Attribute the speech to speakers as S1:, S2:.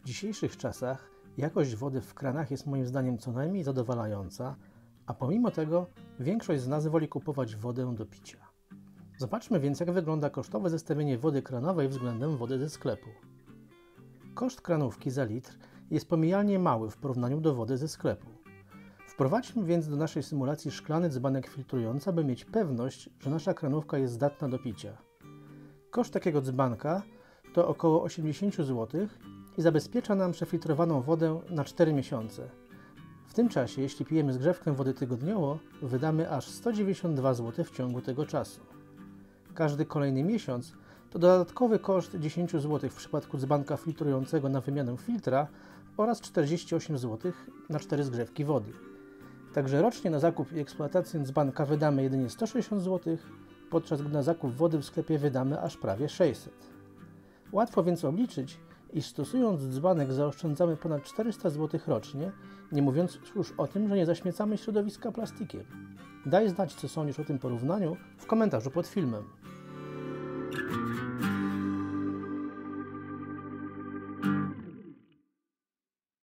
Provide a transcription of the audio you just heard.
S1: W dzisiejszych czasach jakość wody w kranach jest moim zdaniem co najmniej zadowalająca, a pomimo tego większość z nas woli kupować wodę do picia. Zobaczmy więc, jak wygląda kosztowe zestawienie wody kranowej względem wody ze sklepu. Koszt kranówki za litr jest pomijalnie mały w porównaniu do wody ze sklepu. Wprowadźmy więc do naszej symulacji szklany dzbanek filtrujący, aby mieć pewność, że nasza kranówka jest zdatna do picia. Koszt takiego dzbanka to około 80 zł i zabezpiecza nam przefiltrowaną wodę na 4 miesiące. W tym czasie, jeśli pijemy zgrzewkę wody tygodniowo, wydamy aż 192 zł w ciągu tego czasu. Każdy kolejny miesiąc to dodatkowy koszt 10 zł w przypadku dzbanka filtrującego na wymianę filtra oraz 48 zł na 4 zgrzewki wody. Także rocznie na zakup i eksploatację dzbanka wydamy jedynie 160 zł, podczas gdy na zakup wody w sklepie wydamy aż prawie 600. Łatwo więc obliczyć, iż stosując dzbanek zaoszczędzamy ponad 400 zł rocznie, nie mówiąc już o tym, że nie zaśmiecamy środowiska plastikiem. Daj znać, co sądzisz o tym porównaniu w komentarzu pod filmem.